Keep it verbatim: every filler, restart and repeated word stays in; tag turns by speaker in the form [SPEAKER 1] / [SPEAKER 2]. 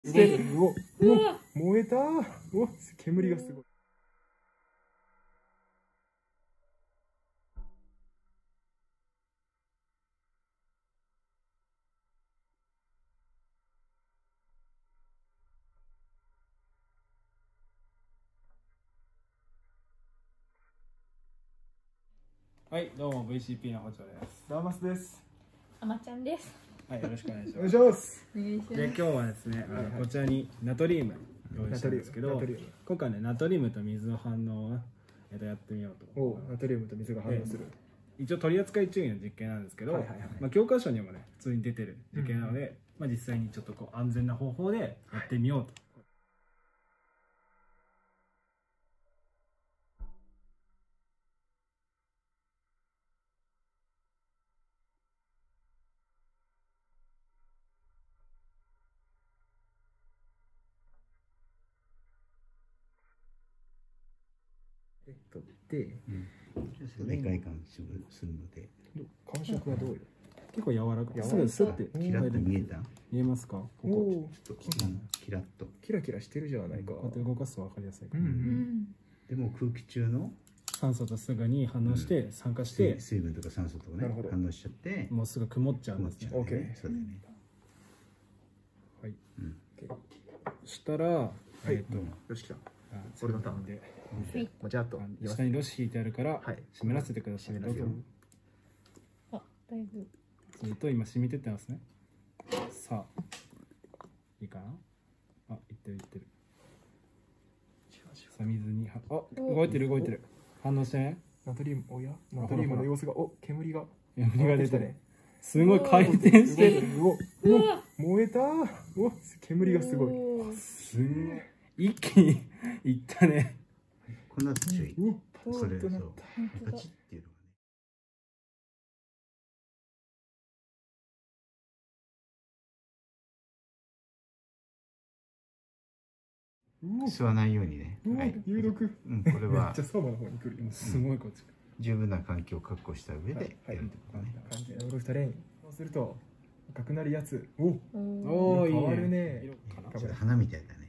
[SPEAKER 1] してる。お、お、燃えた。お、煙がすごい。
[SPEAKER 2] はい、どうも ブイシーピー の補聴です。
[SPEAKER 1] ダーマスです。
[SPEAKER 3] あまちゃんです。
[SPEAKER 2] はい、よろしくお願いし
[SPEAKER 1] お願い
[SPEAKER 2] ます。
[SPEAKER 1] します。
[SPEAKER 3] お願いします。
[SPEAKER 2] で、今日はですね、あのこちらにナトリウム用意したんですけど、今回ね、ナトリウムと水の反応をえっとやってみようと。
[SPEAKER 1] お、ナトリウムと水が反応する。
[SPEAKER 2] 一応取り扱い注意の実験なんですけど、まあ教科書にもね、普通に出てる実験なので、まあ実際にちょっとこう安全な方法でやってみようと。
[SPEAKER 1] 取って、
[SPEAKER 4] 世界観するので。
[SPEAKER 1] 感触はどうよ。
[SPEAKER 2] 結構柔らかく、
[SPEAKER 1] すぐスッて
[SPEAKER 4] キラッと見えた。
[SPEAKER 2] 見えますか？ここ。
[SPEAKER 1] お、
[SPEAKER 4] キラッと。
[SPEAKER 1] キラキラしてるじゃないか。
[SPEAKER 2] こうやって動かすと分かりやすいか
[SPEAKER 1] う
[SPEAKER 2] ら。
[SPEAKER 1] ん。
[SPEAKER 4] でも空気中の
[SPEAKER 2] 酸素とすぐに反応して酸化して、
[SPEAKER 4] 水分とか酸素とかね反応しちゃって、
[SPEAKER 2] もうすぐ曇っちゃうんですね。
[SPEAKER 1] オッケー。
[SPEAKER 4] そうだよね。
[SPEAKER 2] はい。そしたら、えっと、
[SPEAKER 1] よし来た。俺のターンで。もうじゃあと
[SPEAKER 2] 下にロシ引いてあるから湿らせてください。どうぞ。
[SPEAKER 3] あ、だいぶ。
[SPEAKER 2] すると今染みてってますね。さあ、いいかな。あ、いってるいってる。さあ水に、あ、動いてる動いてる。反応してね。
[SPEAKER 1] ナトリウム、おや、ナトリウムの様子が、お、煙が。
[SPEAKER 2] 煙が出てる。すごい回転してる。
[SPEAKER 1] お、燃えた。お、煙がすごい。
[SPEAKER 2] すごい。一気にいったね。
[SPEAKER 4] こんな注意。それそう。パチっていうのがね。吸わないようにね。
[SPEAKER 1] はい。有毒。
[SPEAKER 4] うん、これは。
[SPEAKER 1] めっちゃ相馬の方に来る。
[SPEAKER 2] すごいこっち。
[SPEAKER 4] 十分な環境を確保した上でやるってことね。
[SPEAKER 1] 感じでオールスタレイン。そうすると赤くなるやつ。お、
[SPEAKER 2] おお、
[SPEAKER 1] 変わるね。
[SPEAKER 4] 花みたいだね。